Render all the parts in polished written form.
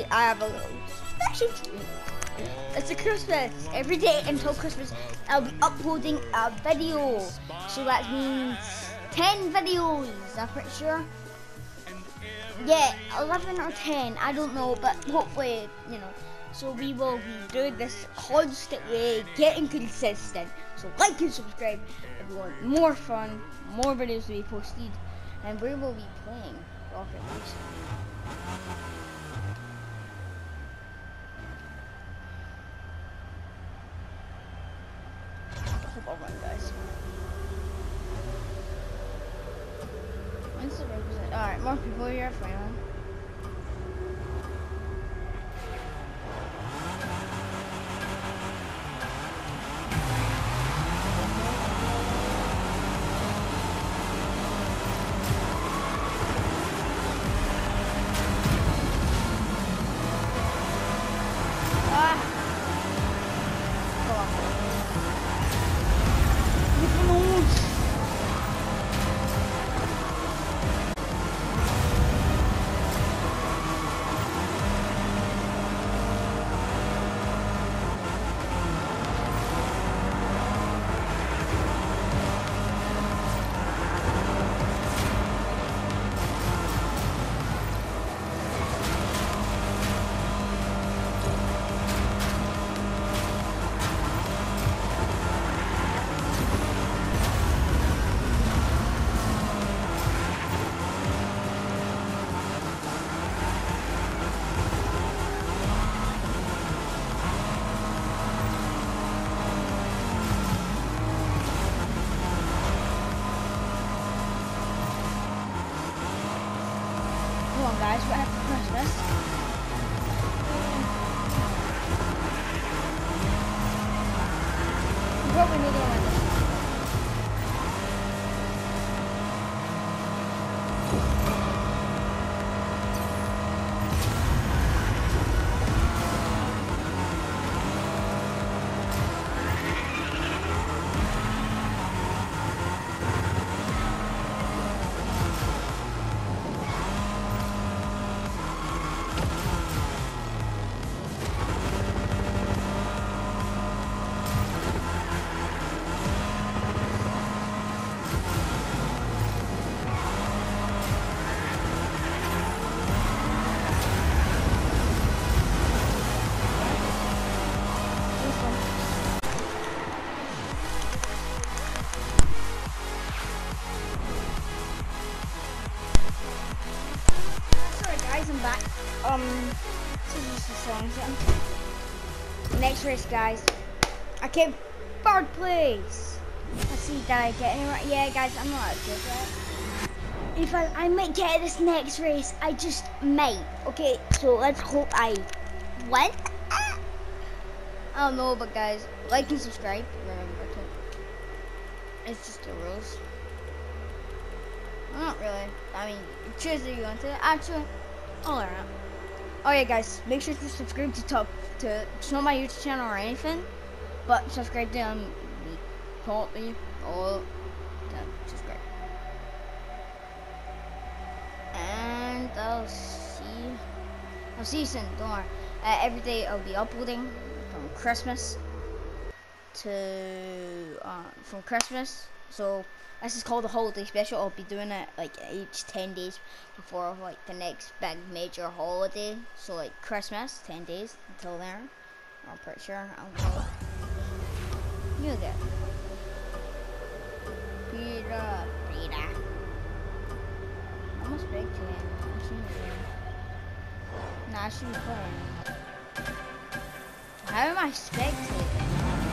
today I have a little special treat. It's a Christmas. Every day until Christmas, I'll be uploading a video. So that means 10 videos, I'm pretty sure. Yeah, 11 or 10, I don't know, but hopefully, you know. So we will be doing this constantly, getting consistent. So like and subscribe if you want more fun, more videos to be posted, and we will be playing Rocket Racing. Hope I'll run, guys. When's the represent? Alright, more people here, finally. Come on, guys, we're after Christmas. You probably know that one. I'm back. This is just a song. Next race, guys. I came third place. Let's see, did I get any right? Yeah, guys, I'm not that good yet. In fact, I might get this next race. I just might. Okay, so let's hope I win. I don't know, but guys, like and subscribe. Remember to. It's just the rules. Not really. I mean, choose if you want to. Actually. Alright. Oh yeah, guys, make sure to subscribe to it's not my YouTube channel or anything, but subscribe to me, probably all to subscribe. And I'll see you soon. Don't worry. Every day I'll be uploading from Christmas to from Christmas. So this is called the holiday special. I'll be doing it like each 10 days before like the next big major holiday. So like Christmas, 10 days until then. I'm pretty sure I'll go. You get Peter. I must break to him. Nah, I should be playing. How am I spectating?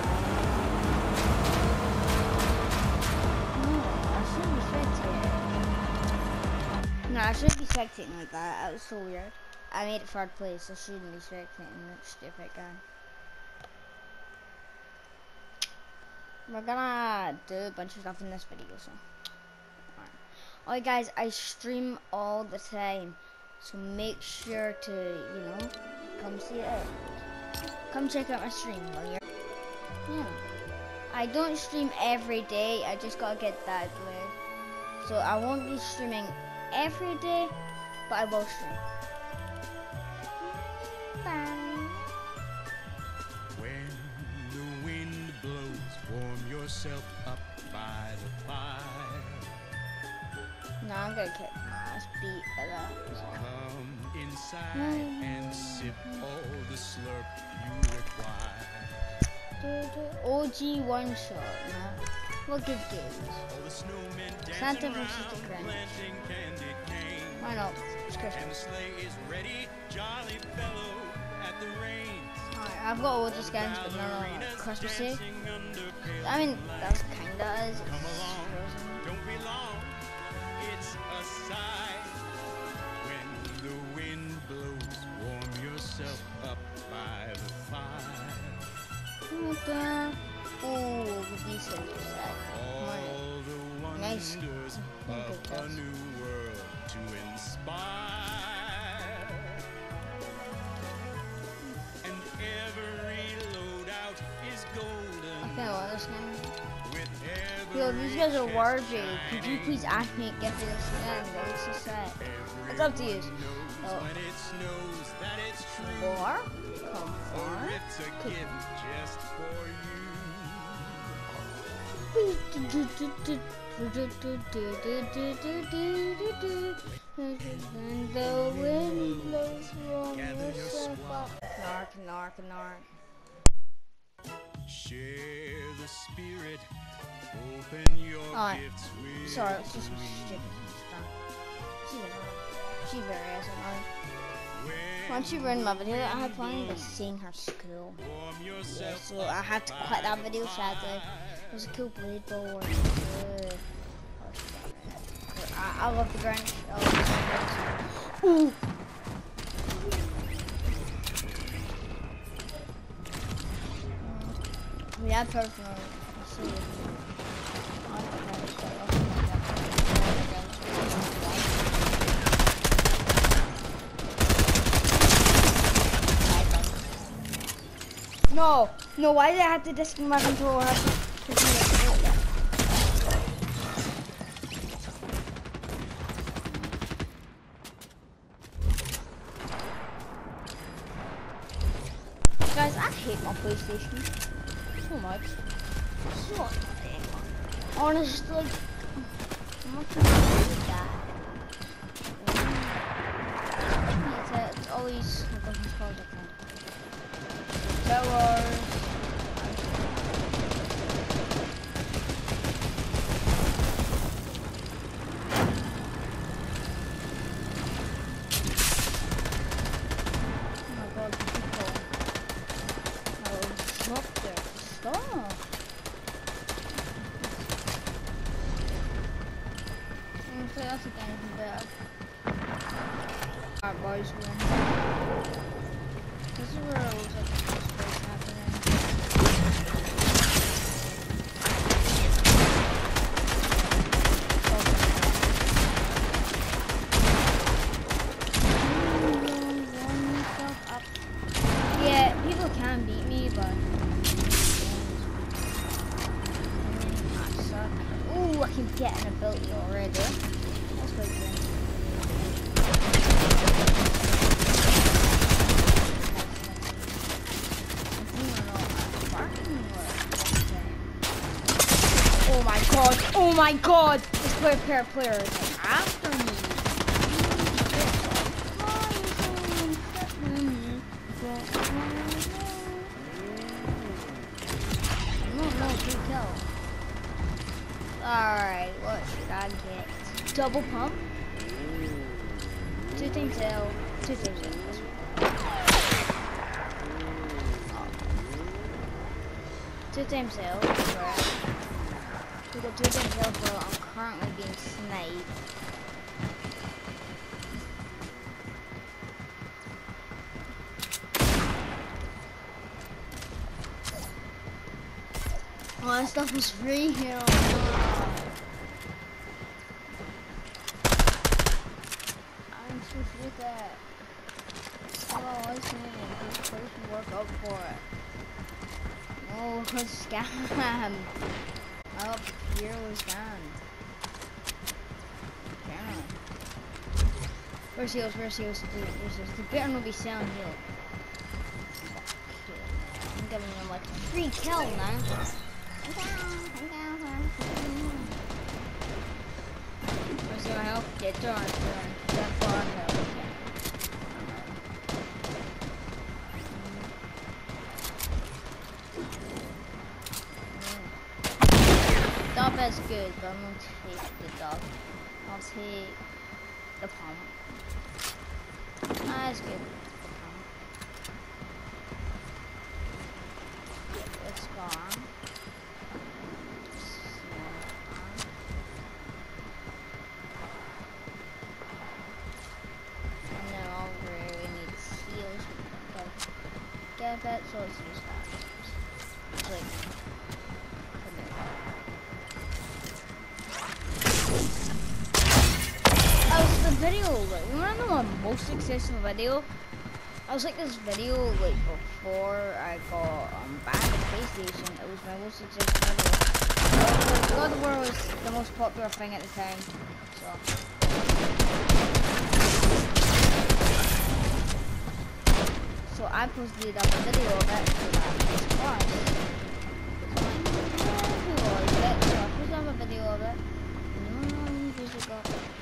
No, I shouldn't be spectating like that. That was so weird. I made it third place. I shouldn't be spectating that stupid guy. We're gonna do a bunch of stuff in this video, so. Alright, guys, I stream all the time, so make sure to, you know, come see it out. Come check out my stream while you're. Yeah. I don't stream every day. I just gotta get that way. So I won't be streaming every day, but I will stream. yourself up by the fire. No, I'm gonna kick my ass beat at that. Come inside and sip all the slurp you require. OG one shot, man. What good games? All the snowmen Santa dancing versus the around, Grinch. planting candy canes. Why not? It's And the Christmas. sleigh is ready, jolly fellow at the reins. Alright, I've got all these games, but none of them are Christmassy. Dancing under pale I mean, that's kinda is. Come It's along, frozen. don't be long. It's a sight when the wind blows. Warm yourself up by the fire. What the? Oh, the beast is set. All the Nice. wonders Look of at a this. new world to inspire. And every loadout is I golden. can't want this game. With Yo, every these guys are chest worthy. Could you shining. please ask me to get to this game? Release the set. It's up to you. Everyone knows Oh. when it snows that it's true. Or, come Or on. it's a gift just for you. And the wind blows warm Gather your yourself squad. up. Narc, narc, narc. Share the spirit. Open your Alright. gifts with Sorry, it's just me. stupid stuff. She very annoying. When Once you ruined my video that I had planned by seeing her school. warm Yeah, yourself so I had to quit that video sadly. It was a cool blade ball. I love the Grinch. I love the Grinch. Ooh! We had personal. Let's see. No, no, why did I have to disconnect my controller? Guys, I hate my PlayStation so much. So annoying. Honestly, I'm not gonna do that. It's always towers. Oh my god, people. Oh, stop there. Stop. Honestly, that's a game from there. Alright, boys, we're in here. This is where it was like the first place happening. Yeah, people can beat me, but I suck. Ooh, I can get an ability already. That's quite good. Oh my god! Oh my god! This player is like after me. No, good kill. Alright, what should I get? Double pump? 2 things L, 2 things L. This one. 2 times L, we got 2 times L, but I'm currently being sniped. Oh, that stuff was free here. I'm supposed to get that. Oh, I see. This person work up for it. Oh, scam. Up here was scammed. Damn. Where's heals? Where's heals? Where's heals? The better not be selling heal. I'm giving them like a free kill, man. Where's your help? Get turn. That far help. Dub is good, but I'm gonna take the dub. I'll take the palm. That's good. Let's go on. And then all we need heals. Get that, so let's use that. Like, the video, like, you wanna know my most successful video? I was like this video like before I got back to PlayStation. It was my most successful video. God of War was the most popular thing at the time. So I posted up a video of it. So I posted up a video of it. Got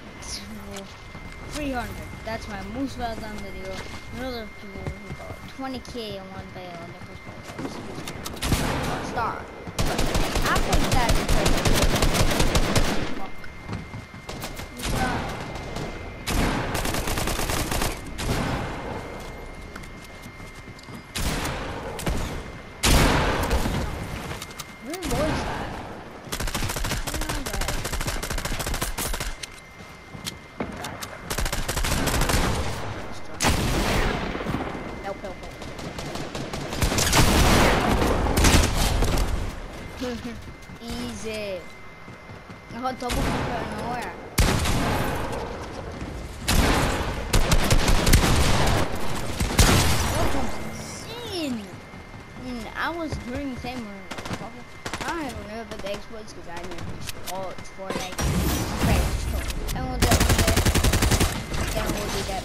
300. That's my most well done video. Another people who got 20k in one video on their first video. Star. After that, where was that? Easy. I got double kick out of nowhere. That was insane. I was during the same room. I don't even know about the exploits because I knew. Oh, it's Fortnite. Okay, and we'll do it. Then we'll do that.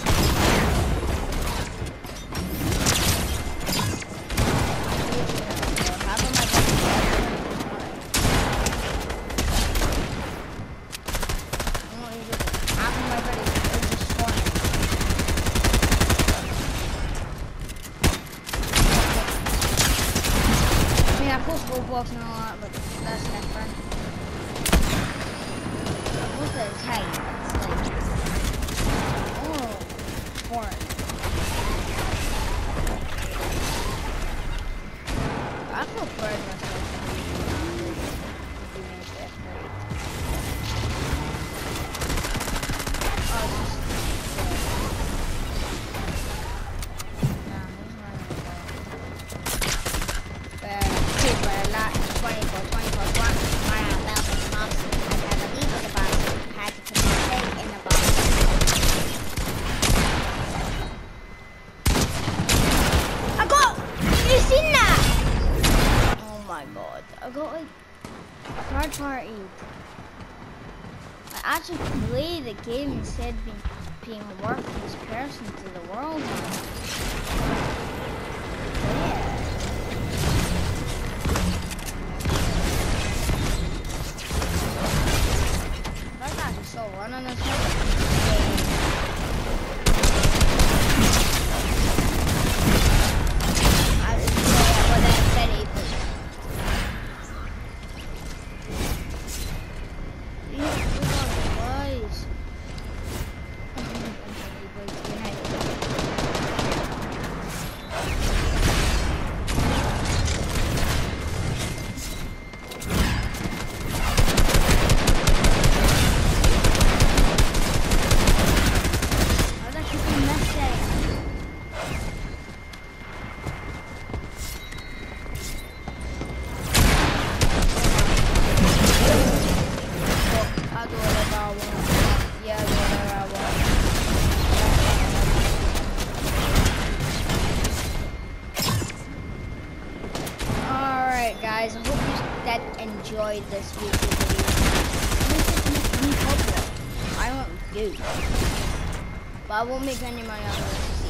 Roblox and all that, but that's different. What's the height? It's like, oh, foreign. I feel proud of myself. I got like third party. I actually play the game instead of being a worthless person to the world. Yeah. That's actually so running this game. I just play it with that city. Guys, I hope you that enjoyed this YouTube video. This is me popular. I won't do, but I won't make any money on this.